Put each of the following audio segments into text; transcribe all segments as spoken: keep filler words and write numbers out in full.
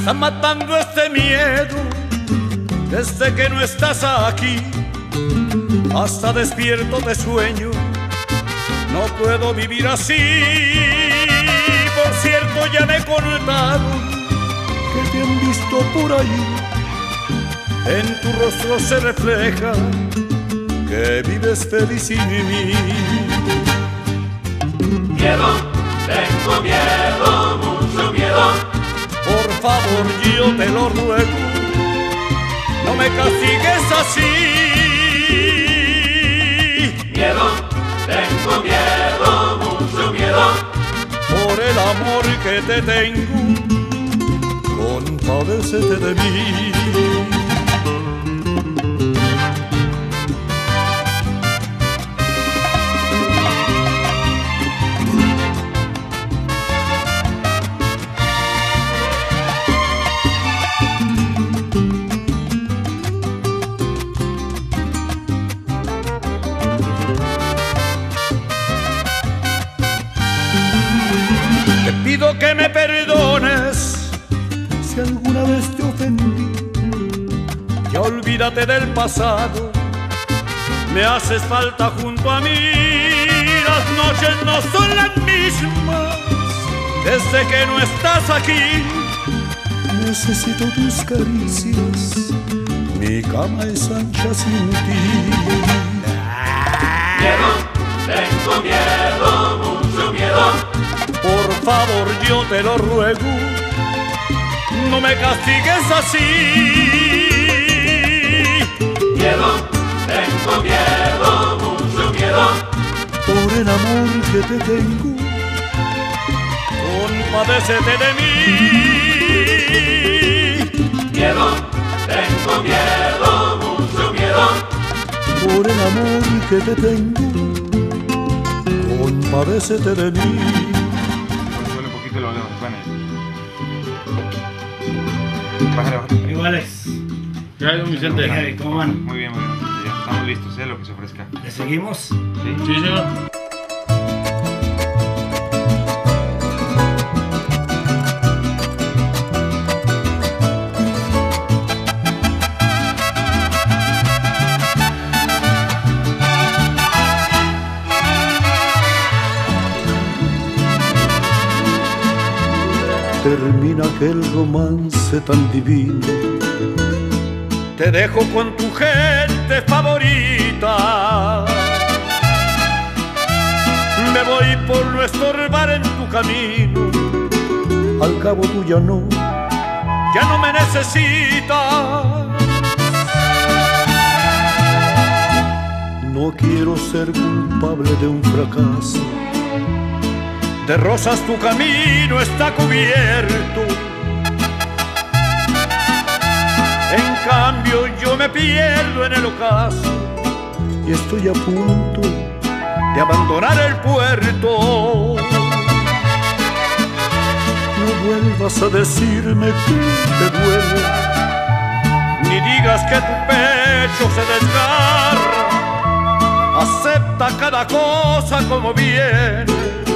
está matando este miedo desde que no estás aquí. Hasta despierto de sueño, no puedo vivir así. Por cierto, ya me contaron que te han visto por ahí. En tu rostro se refleja que vives feliz sin mí. Miedo, tengo miedo, mucho miedo. Por favor, yo te lo ruego, no me castigues así. Miedo, tengo miedo, mucho miedo. Por el amor que te tengo, compadécete de mí. Te pido que me perdones si alguna vez te ofendí. Ya olvídate del pasado, me haces falta junto a mí. Las noches no son las mismas desde que no estás aquí. Necesito tus caricias, mi cama es ancha sin ti. Miedo, tengo miedo, mucho miedo. Por favor, yo te lo ruego, no me castigues así. Miedo, tengo miedo, mucho miedo. Por el amor que te tengo, compadécete de mí. Miedo, tengo miedo, mucho miedo. Por el amor que te tengo, compadécete de mí. Suele un poquito los dedos, Bájale, bájale. Iguales. ¿Qué hay, don Vicente? Javi, ¿cómo van? Muy bien, muy bien. Ya estamos listos, ¿eh? Lo que se ofrezca. ¿Le seguimos? Sí, Sí, señor. Termina aquel romance tan divino. Te dejo con tu gente favorita. Me voy por no estorbar en tu camino. Al cabo tú ya no, ya no me necesitas. No quiero ser culpable de un fracaso. De rosas tu camino está cubierto. En cambio yo me pierdo en el ocaso y estoy a punto de abandonar el puerto. No vuelvas a decirme que te duele, ni digas que tu pecho se desgarra. Acepta cada cosa como viene.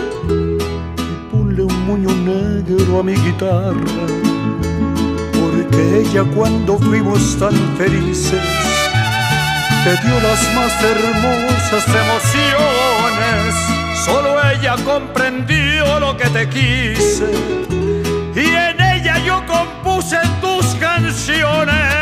Un moño negro a mi guitarra, porque ella cuando fuimos tan felices te dio las más hermosas emociones. Solo ella comprendió lo que te quise y en ella yo compuse tus canciones.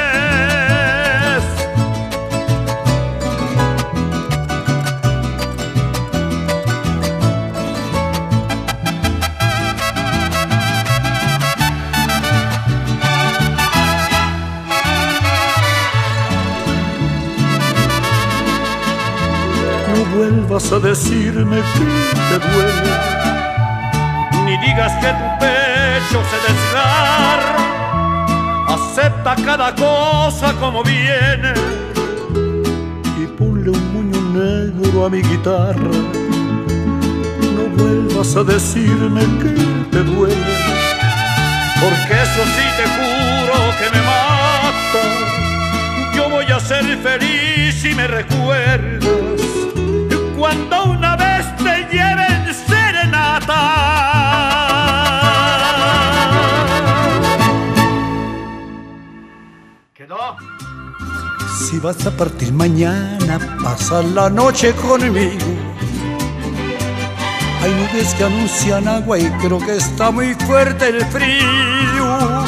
No vuelvas a decirme que te duele, ni digas que tu pecho se desgarra. Acepta cada cosa como viene y ponle un moño negro a mi guitarra. No vuelvas a decirme que te duele, porque eso sí te juro que me mata. Yo voy a ser feliz si me recuerdas cuando una vez te lleven serenata. Si vas a partir mañana, pasa la noche conmigo. Hay nubes que anuncian agua y creo que está muy fuerte el frío.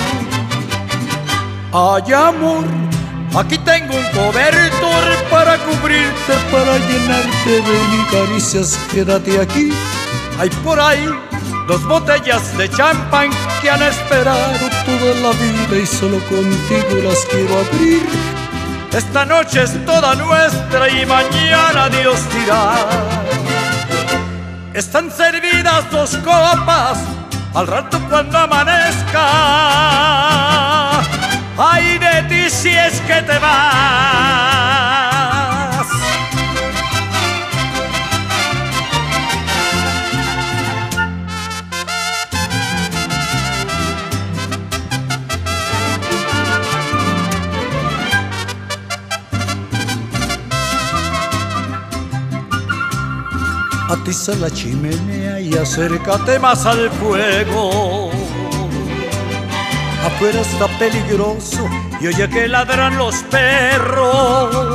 Ay, amor, aquí tengo un cobertor para cubrirte, para llenarte de mis caricias. Quédate aquí. Hay por ahí dos botellas de champán que han esperado toda la vida y solo contigo las quiero abrir. Esta noche es toda nuestra y mañana Dios dirá. Están servidas dos copas, al rato cuando amanezca. Ay de ti si es que te vas. Atiza la chimenea y acércate más al fuego. Afuera está peligroso y oye que ladran los perros.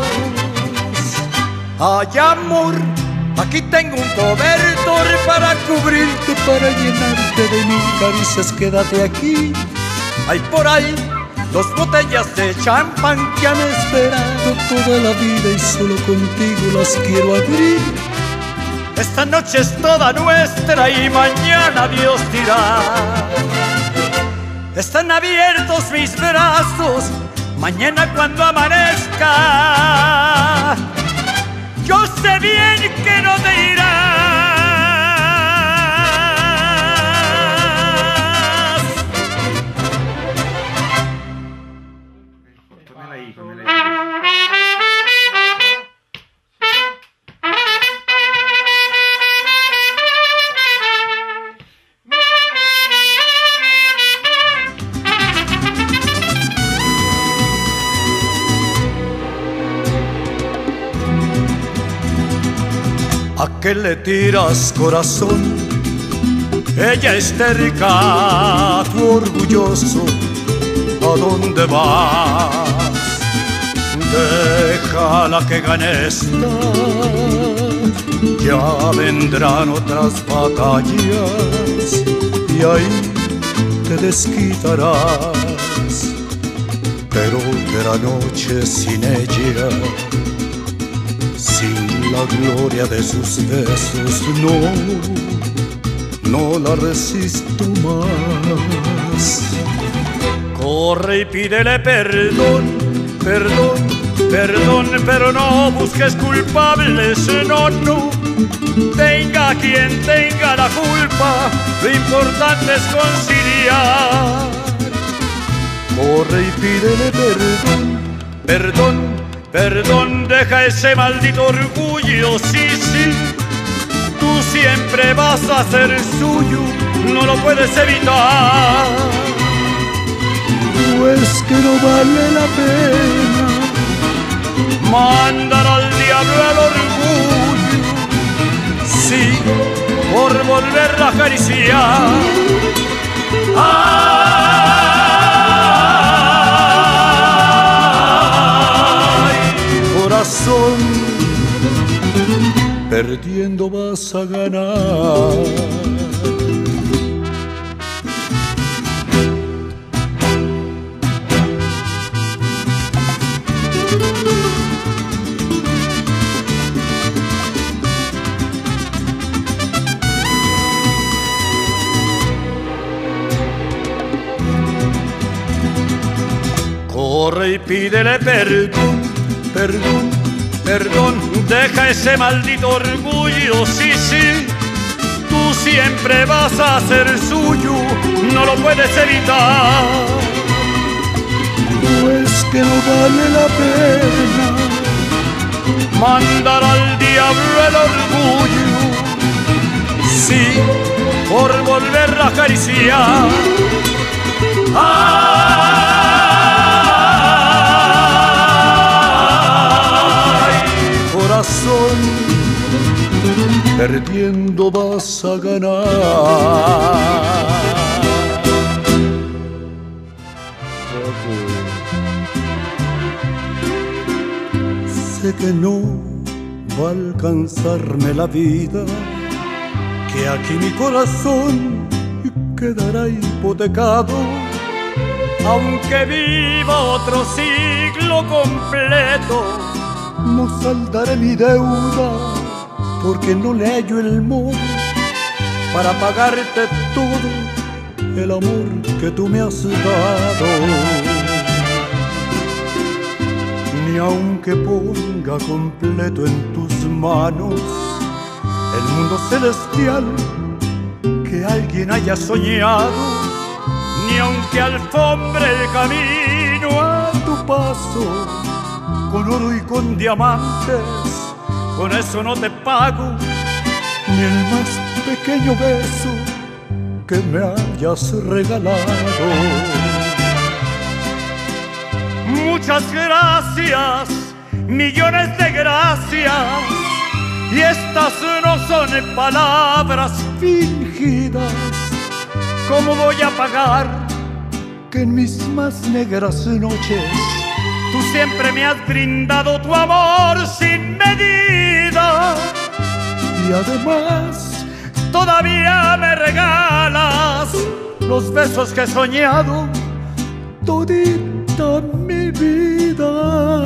Ay, amor, aquí tengo un cobertor para cubrirte, para llenarte de mil caricias. Quédate aquí. Hay por ahí dos botellas de champán que han esperado toda la vida y solo contigo las quiero abrir. Esta noche es toda nuestra y mañana Dios dirá. Están abiertos mis brazos, mañana cuando amanezca. Yo sé bien que no te irás. Ponela ahí, ponela ahí. ¿A qué le tiras, corazón? Ella es terca, tú orgulloso. ¿A dónde vas? Déjala que gane esta. Ya vendrán otras batallas y ahí te desquitarás. Pero de la noche sin ella, sin la gloria de sus besos, no, no la resisto más. Corre y pídele perdón, perdón, perdón, pero no busques culpables, no, no. Tenga quien tenga la culpa, lo importante es conciliar. Corre y pídele perdón, perdón, perdón, deja ese maldito orgullo, sí, sí. Tú siempre vas a ser suyo, no lo puedes evitar. Pues que no vale la pena mandar al diablo el orgullo, sí, por volverla a acariciar. Ay, corazón, perdiendo vas a ganar. Corre y pídele perdón, perdón, perdón, deja ese maldito orgullo, sí, sí. Tú siempre vas a ser suyo, no lo puedes evitar. Pues que no vale la pena mandar al diablo el orgullo, sí, por volverla a acariciar. Ay, corazón, perdiendo vas a ganar. sé que no va a alcanzarme la vida, que aquí mi corazón quedará hipotecado. Aunque viva otro siglo completo, no saldaré mi deuda, porque no le hallo el modo para pagarte todo el amor que tú me has dado. Ni aunque ponga completo en tus manos el mundo celestial que alguien haya soñado, ni aunque alfombre el camino a tu paso con oro y con diamantes, con eso no te pago ni el más pequeño beso que me hayas regalado. Muchas gracias, millones de gracias, y estas no son palabras fingidas. ¿Cómo voy a pagar que en mis más negras noches tú siempre me has brindado tu amor sin medida? Y además todavía me regalas los besos que he soñado todita mi vida.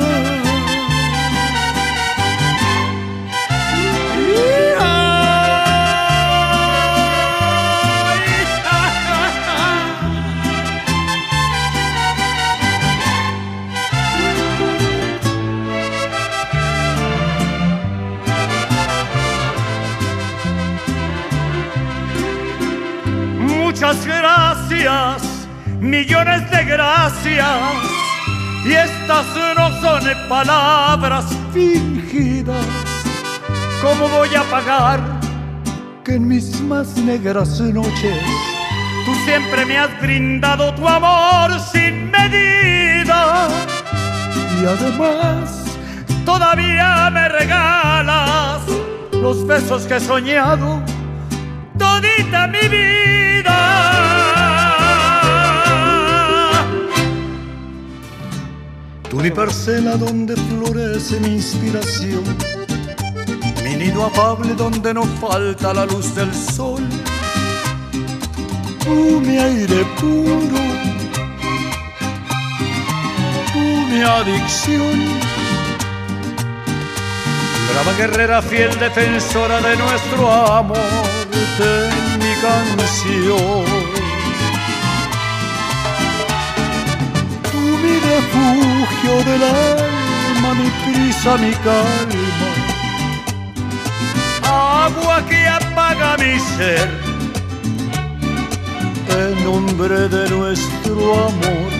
Muchas gracias, millones de gracias, y estas no son palabras fingidas. ¿Cómo voy a pagar que en mis más negras noches tú siempre me has brindado tu amor sin medida? Y además todavía me regalas los besos que he soñado todita mi vida. Tú mi parcela donde florece mi inspiración, mi nido afable donde no falta la luz del sol. Tú mi aire puro, tú mi adicción, brava guerrera fiel defensora de nuestro amor, en mi canción. Tú mi refugio del alma, mi prisa, mi calma, agua que apaga mi ser, en nombre de nuestro amor.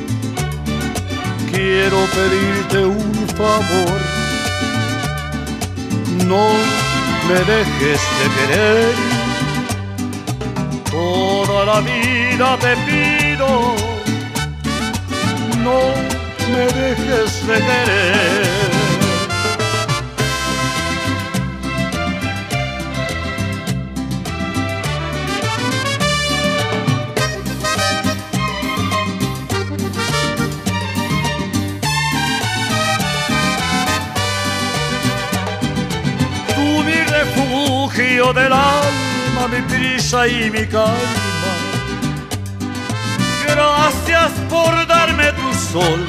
Quiero pedirte un favor, no me dejes de querer, toda la vida te pido, no me dejes de querer. Tú mi refugio del alma, mi prisa y mi calma, gracias por darme tu sol,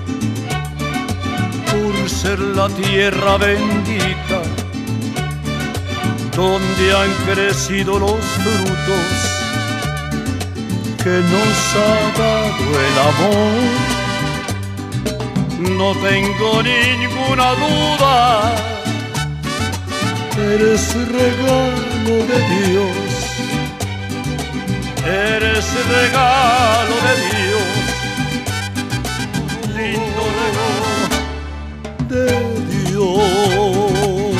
por ser la tierra bendita donde han crecido los frutos que nos ha dado el amor. No tengo ninguna duda, eres regalo de Dios, eres regalo de Dios, lindo regalo de Dios.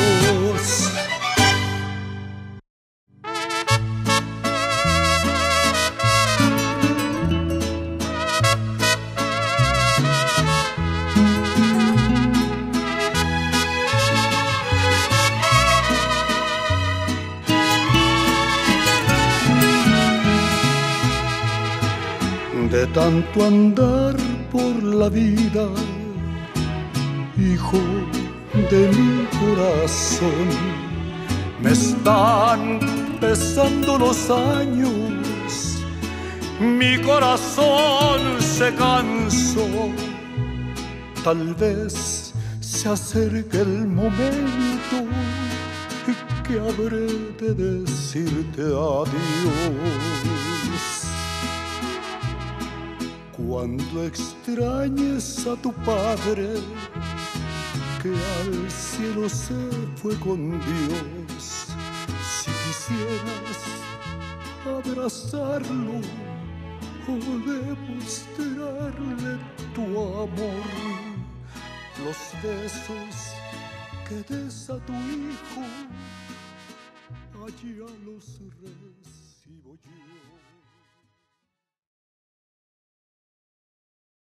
De tanto andar por la vida, hijo, de mi corazón. Me están pesando los años, mi corazón se cansó. Tal vez se acerque el momento que habré de decirte adiós. Cuando extrañes a tu padre, que al cielo se fue con Dios, si quisieras abrazarlo o demostrarle tu amor, los besos que des a tu hijo, allá los res.